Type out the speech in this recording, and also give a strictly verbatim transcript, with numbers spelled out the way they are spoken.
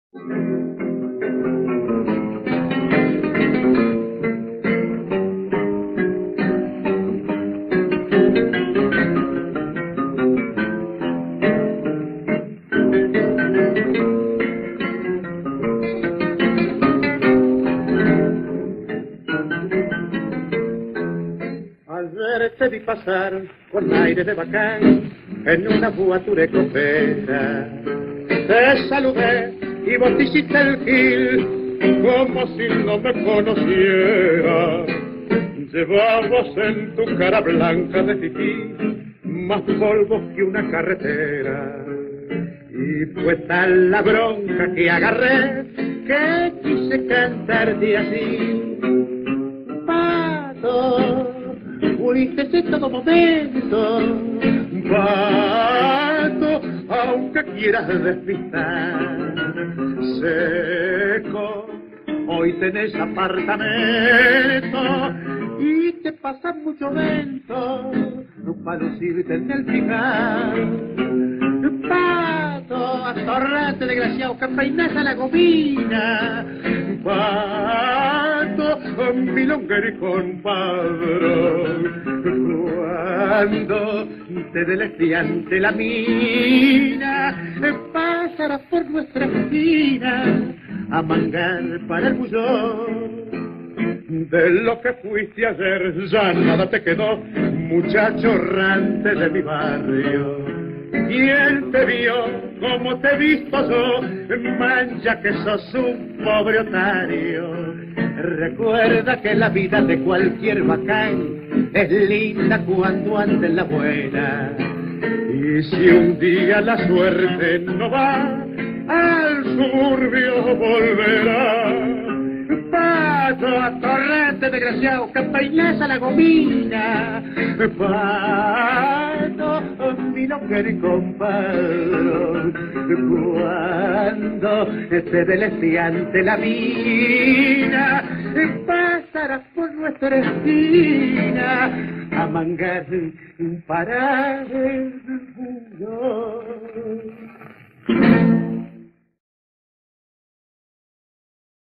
Ayer te vi pasar con aire de bacán en una buatura escopeta. Te saludé y vos te hiciste el gil como si no me conociera. Llevabas en tu cara blanca de fifí más polvo que una carretera. Y fue tal la bronca que agarré que quise cantarte así. Pato, uniste en todo momento, pato, aunque quieras despistar. Seco, hoy tenés apartamento y te pasan mucho vento para lucirte en el fijar. Pato, atorrate desgraciado, que peinás a la gomina. Pato, milonguero y compadrón, cuando te dé el estudiante la mina, pasarás por nuestra esquina a mangar para el bullón. De lo que fuiste ayer ya nada te quedó, muchacho errante de mi barrio. ¿Quién te vio como te he visto yo? Mancha que sos un pobre otario. Recuerda que la vida de cualquier bacán es linda cuando anda en la buena. Y si un día la suerte no va, al suburbio volverá. Pato, atorrante desgraciado, que peinás a la gomina. Pato, milonguero y compadrón, cuando te dé el estudiante la mina, pasarás por nuestra esquina a mangar para el bullón.